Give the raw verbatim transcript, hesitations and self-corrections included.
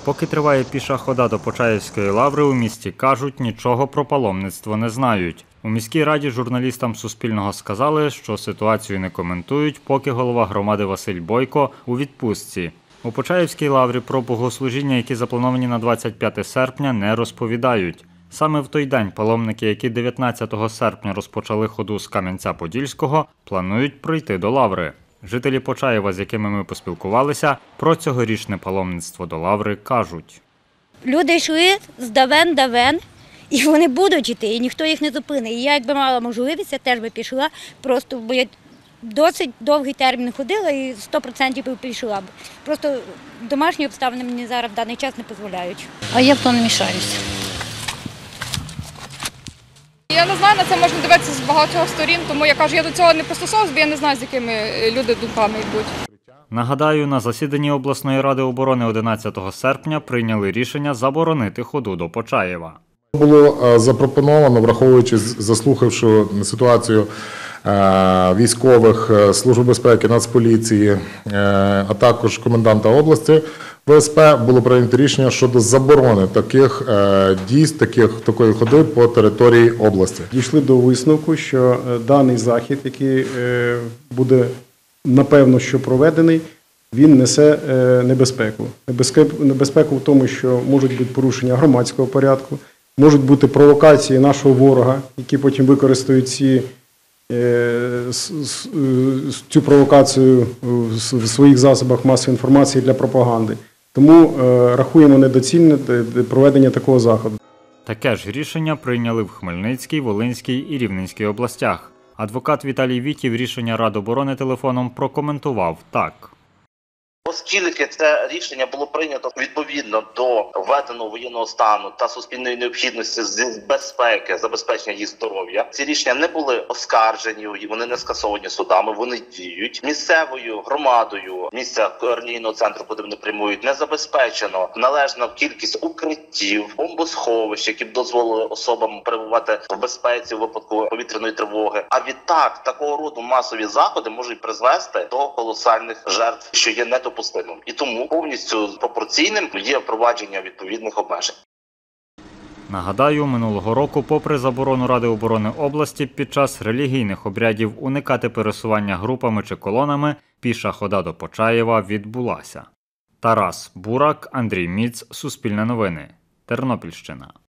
Поки триває піша хода до Почаївської лаври, у місті кажуть, нічого про паломництво не знають. У міській раді журналістам Суспільного сказали, що ситуацію не коментують, поки голова громади Василь Бойко у відпустці. У Почаївській лаврі про богослужіння, які заплановані на двадцять п'яте серпня, не розповідають. Саме в той день паломники, які дев'ятнадцятого серпня розпочали ходу з Кам'янця-Подільського, планують пройти до лаври. Жителі Почаєва, з якими ми поспілкувалися, про цьогорічне паломництво до лаври кажуть. Люди йшли з давен-давен, і вони будуть йти, і ніхто їх не зупинить. І я, якби мала можливість, я теж би пішла, просто бо я досить довгий термін ходила і сто відсотків би пішла б. Просто домашні обставини мені зараз в даний час не дозволяють. А я в то не мішаюся. Я не знаю, на це можна дивитися з багатьох сторін, тому я кажу, я до цього не пристосовуюсь, бо я не знаю, з якими люди думками йдуть. Нагадаю, на засіданні обласної ради оборони одинадцятого серпня прийняли рішення заборонити ходу до Почаєва. Було запропоновано, враховуючи, заслухавши ситуацію військових, Служби безпеки, Нацполіції, а також коменданта області В С П, було прийнято рішення щодо заборони таких дій, таких, такої ходи по території області. Дійшли до висновку, що даний захід, який буде, напевно, що проведений, він несе небезпеку. Небезпеку в тому, що можуть бути порушення громадського порядку, можуть бути провокації нашого ворога, які потім використають ці, цю провокацію в своїх засобах масової інформації для пропаганди. Тому рахуємо недоцільне проведення такого заходу. Таке ж рішення прийняли в Хмельницькій, Волинській і Рівненській областях. Адвокат Віталій Вітів рішення Ради оборони телефоном прокоментував так. Оскільки це рішення було прийнято відповідно до введеного воєнного стану та суспільної необхідності з безпеки, забезпечення їх здоров'я, ці рішення не були оскаржені, вони не скасовані судами, вони діють. Місцевою громадою місця координаційного центру, куди вони прямують, не забезпечено належна кількість укриттів, бомбосховищ, які б дозволили особам перебувати в безпеці у випадку повітряної тривоги. А відтак, такого роду масові заходи можуть призвести до колосальних жертв, що є недопустимим. І тому повністю пропорційним є впровадження відповідних обмежень. Нагадаю, минулого року, попри заборону Ради оборони області, під час релігійних обрядів уникати пересування групами чи колонами, піша хода до Почаєва відбулася. Тарас Бурак, Андрій Міц, Суспільне новини, Тернопільщина.